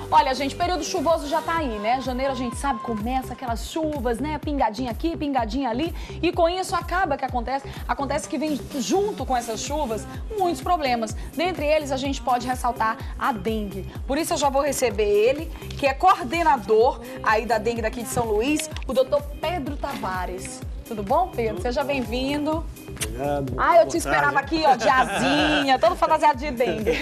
Olha, gente, período chuvoso já tá aí, né? Janeiro, a gente sabe, começa aquelas chuvas, né? Pingadinha aqui, pingadinha ali. E com isso acaba que acontece que vem junto com essas chuvas muitos problemas. Dentre eles, a gente pode ressaltar a dengue. Por isso eu já vou receber ele, que é coordenador aí da dengue daqui de São Luís, o doutor Pedro Tavares. Tudo bom, Pedro? Seja bem-vindo. Obrigado. Eu te esperava aqui, ó, de asinha, todo fantasiado de dengue.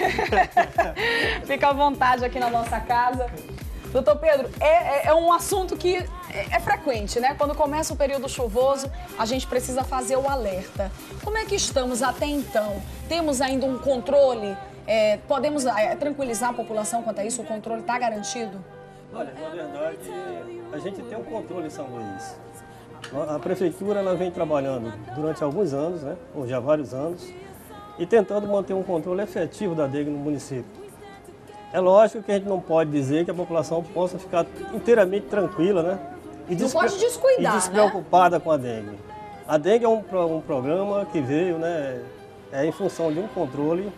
Fica à vontade aqui na nossa casa. Doutor Pedro, é um assunto que é frequente, né? Quando começa o período chuvoso, a gente precisa fazer o alerta. Como é que estamos até então? Temos ainda um controle? Podemos tranquilizar a população quanto a isso? O controle está garantido? Olha, na verdade, a gente tem um controle em São Luís. A prefeitura ela vem trabalhando durante alguns anos, né, ou já vários anos, e tentando manter um controle efetivo da dengue no município. É lógico que a gente não pode dizer que a população possa ficar inteiramente tranquila, né? Não pode descuidar, e despreocupada, né, com a dengue. A dengue é um programa que veio, né, em função de um controle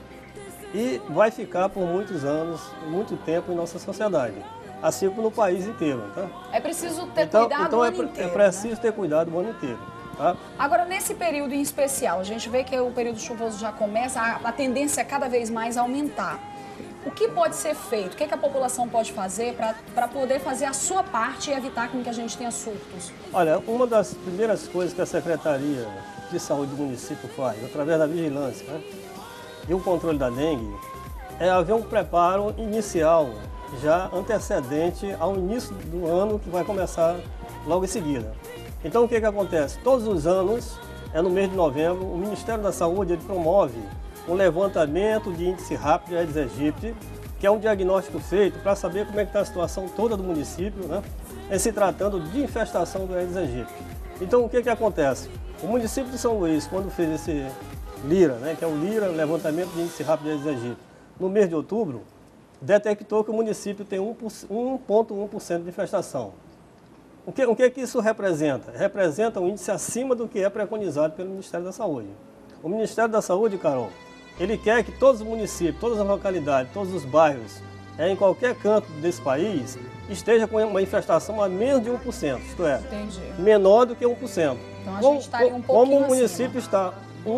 e vai ficar por muitos anos, muito tempo em nossa sociedade. Assim como no país inteiro, tá? É preciso ter cuidado o ano inteiro. É preciso ter cuidado o ano inteiro, tá? Agora, nesse período em especial, a gente vê que o período chuvoso já começa, a tendência é cada vez mais aumentar. O que pode ser feito? O que a população pode fazer para poder fazer a sua parte e evitar que a gente tenha surtos? Olha, uma das primeiras coisas que a Secretaria de Saúde do município faz, através da vigilância, né, e o controle da dengue, é haver um preparo inicial, já antecedente ao início do ano, que vai começar logo em seguida. Então, o que acontece? Todos os anos, no mês de novembro, o Ministério da Saúde ele promove um levantamento de índice rápido de Aedes aegypti, que é um diagnóstico feito para saber como é que está a situação toda do município, né, se tratando de infestação do Aedes aegypti. Então, o que acontece? O município de São Luís, quando fez esse LIRA, né, que é o LIRA, Levantamento de Índice Rápido de Aedes aegypti, no mês de outubro, detectou que o município tem 1,1% de infestação. O que isso representa? Representa um índice acima do que é preconizado pelo Ministério da Saúde. O Ministério da Saúde, Carol, ele quer que todos os municípios, todas as localidades, todos os bairros, em qualquer canto desse país, esteja com uma infestação a menos de 1%, isto é, menor do que 1%. Então a gente está em um pouquinho como o município está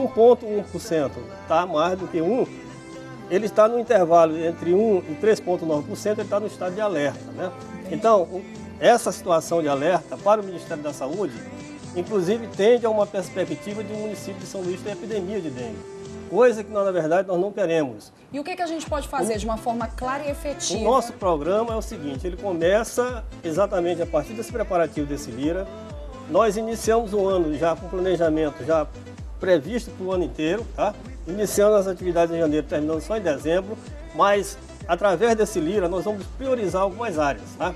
1,1%, está mais do que 1%, ele está no intervalo entre 1% e 3,9%, ele está no estado de alerta, né? Então, essa situação de alerta para o Ministério da Saúde, inclusive, tende a uma perspectiva de um município de São Luís ter epidemia de dengue, coisa que, na verdade, nós não queremos. E o que a gente pode fazer de uma forma clara e efetiva? O nosso programa é o seguinte, ele começa exatamente a partir desse preparativo desse LIRA. Nós iniciamos o ano já com planejamento já previsto para o ano inteiro, tá? Iniciando as atividades em janeiro, terminando só em dezembro, mas através desse LIRA nós vamos priorizar algumas áreas, tá?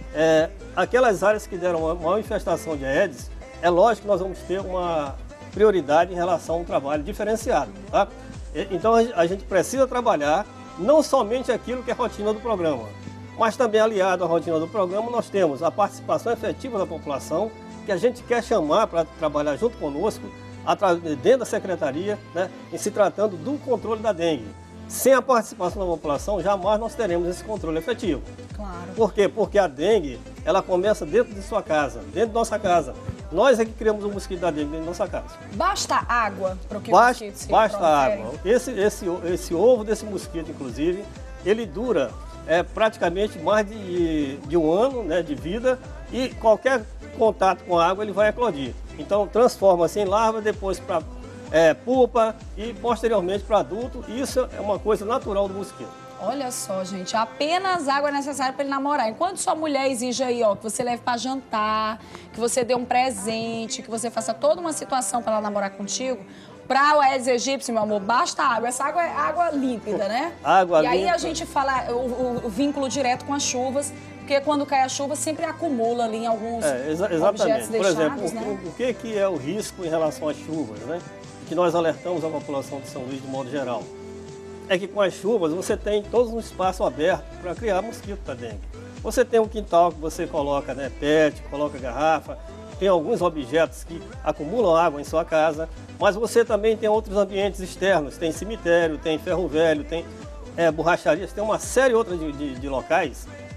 Aquelas áreas que deram uma maior infestação de Aedes, é lógico que nós vamos ter uma prioridade em relação a um trabalho diferenciado, tá? Então a gente precisa trabalhar não somente aquilo que é rotina do programa, mas também aliado à rotina do programa nós temos a participação efetiva da população, que a gente quer chamar para trabalhar junto conosco, dentro da secretaria, né, em se tratando do controle da dengue. Sem a participação da população, jamais nós teremos esse controle efetivo. Claro. Por quê? Porque a dengue, ela começa dentro de sua casa, dentro da nossa casa. Nós é que criamos o mosquito da dengue dentro da nossa casa. Basta água para o que o mosquito se Basta água. Esse ovo desse mosquito, inclusive, ele dura praticamente mais de um ano, né, de vida, e qualquer contato com a água ele vai eclodir. Então transforma-se em larva, depois para pupa e posteriormente para adulto. Isso é uma coisa natural do mosquito. Olha só, gente, apenas água é necessária para ele namorar. Enquanto sua mulher exige aí, ó, que você leve para jantar, que você dê um presente, que você faça toda uma situação para ela namorar contigo, para o Aedes aegypti, meu amor, basta água. Essa água é água límpida, né? Água límpida. E aí a gente fala o vínculo direto com as chuvas, porque quando cai a chuva sempre acumula ali em alguns objetos deixados, por exemplo, né? o que é o risco em relação às chuvas, né? Que nós alertamos a população de São Luís de modo geral. É que com as chuvas você tem todo um espaço aberto para criar mosquito da dengue. Você tem um quintal que você coloca, né, PET, coloca garrafa, tem alguns objetos que acumulam água em sua casa, mas você também tem outros ambientes externos, tem cemitério, tem ferro velho, tem borracharias, tem uma série outra de locais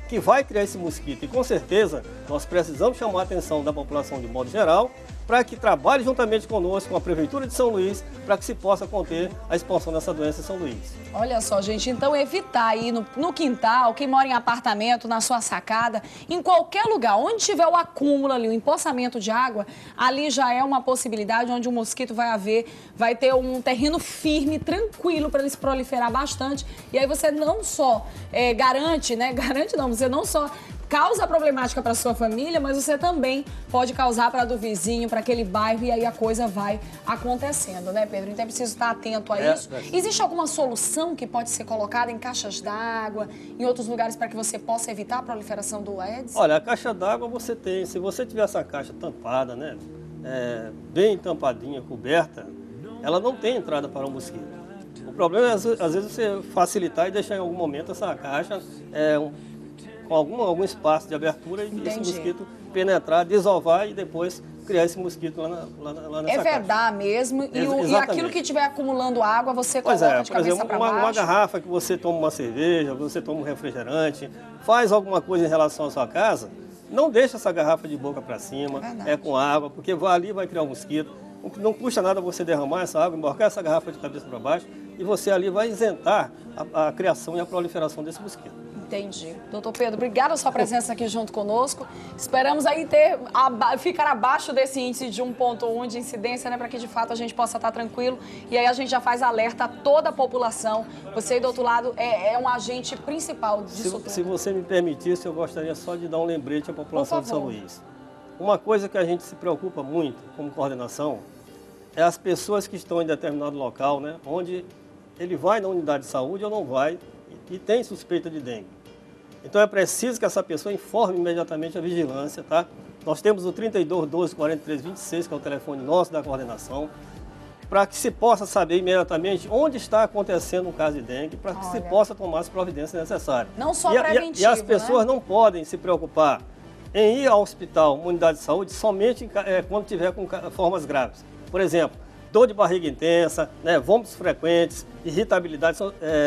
que vai criar esse mosquito. E com certeza nós precisamos chamar a atenção da população de modo geral para que trabalhe juntamente conosco, com a Prefeitura de São Luís, para que se possa conter a expansão dessa doença em São Luís. Olha só, gente, então evitar aí no quintal, quem mora em apartamento, na sua sacada, em qualquer lugar, onde tiver o acúmulo ali, o empoçamento de água, ali já é uma possibilidade onde o mosquito vai ter um terreno firme, tranquilo, para ele se proliferar bastante. E aí você não só garante, né? Garante não, você não só causa problemática para sua família, mas você também pode causar para do vizinho, para aquele bairro, e aí a coisa vai acontecendo, né, Pedro? Então é preciso estar atento a isso. Existe alguma solução que pode ser colocada em caixas d'água, em outros lugares, para que você possa evitar a proliferação do Aedes? Olha, a caixa d'água você tem, se você tiver essa caixa tampada, né, bem tampadinha, coberta, ela não tem entrada para o mosquito. O problema é, às vezes, você facilitar e deixar em algum momento essa caixa com algum espaço de abertura e esse mosquito penetrar, desovar e depois criar esse mosquito lá nessa caixa. Vedar mesmo, e aquilo que estiver acumulando água, você coloca de cabeça para baixo. Uma garrafa que você toma uma cerveja, você toma um refrigerante, faz alguma coisa em relação à sua casa, não deixa essa garrafa de boca para cima, com água, porque ali vai criar um mosquito. Não custa nada você derramar essa água, embarcar essa garrafa de cabeça para baixo e você ali vai isentar a criação e a proliferação desse mosquito. Entendi. Doutor Pedro, obrigada pela sua presença aqui junto conosco. Esperamos aí ficar abaixo desse índice de 1,1 de incidência, né, para que de fato a gente possa estar tranquilo. E aí a gente já faz alerta a toda a população. Você aí do outro lado é um agente principal disso tudo. Se você me permitisse, eu gostaria só de dar um lembrete à população de São Luís. Uma coisa que a gente se preocupa muito como coordenação é as pessoas que estão em determinado local, né, onde ele vai na unidade de saúde ou não vai e tem suspeita de dengue. Então é preciso que essa pessoa informe imediatamente a vigilância, tá? Nós temos o 32 12 43 26, que é o telefone nosso da coordenação, para que se possa saber imediatamente onde está acontecendo um caso de dengue, para que se possa tomar as providências necessárias. Não só preventivo, e as pessoas não podem se preocupar em ir ao hospital, uma unidade de saúde, somente quando tiver com formas graves. Por exemplo, dor de barriga intensa, né, vômitos frequentes, irritabilidade,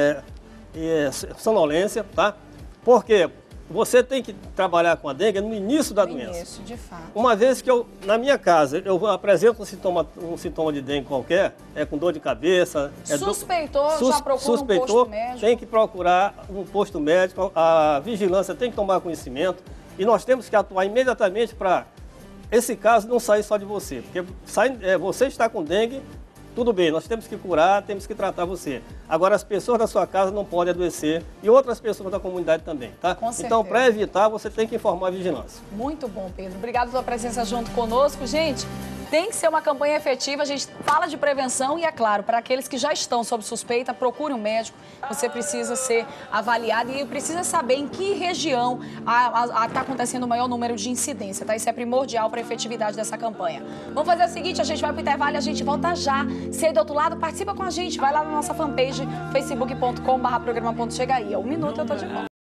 sonolência, tá? Porque você tem que trabalhar com a dengue no início da doença. Isso, de fato. Uma vez que na minha casa, eu apresento um sintoma de dengue qualquer, com dor de cabeça... Suspeitou, já procura um posto médico. Tem que procurar um posto médico, a vigilância tem que tomar conhecimento e nós temos que atuar imediatamente para esse caso não sair só de você. Porque você está com dengue, tudo bem, nós temos que curar, temos que tratar você. Agora, as pessoas da sua casa não podem adoecer e outras pessoas da comunidade também, tá? Com certeza. Então, para evitar, você tem que informar a vigilância. Muito bom, Pedro. Obrigado pela presença junto conosco. Gente, tem que ser uma campanha efetiva, a gente fala de prevenção e, é claro, para aqueles que já estão sob suspeita, procure um médico. Você precisa ser avaliado e precisa saber em que região está acontecendo o maior número de incidência, tá? Isso é primordial para a efetividade dessa campanha. Vamos fazer o seguinte, a gente vai para o intervalo e a gente volta já. Se aí do outro lado, participa com a gente, vai lá na nossa fanpage, facebook.com/programa.chegaia. 1 minuto eu tô de volta.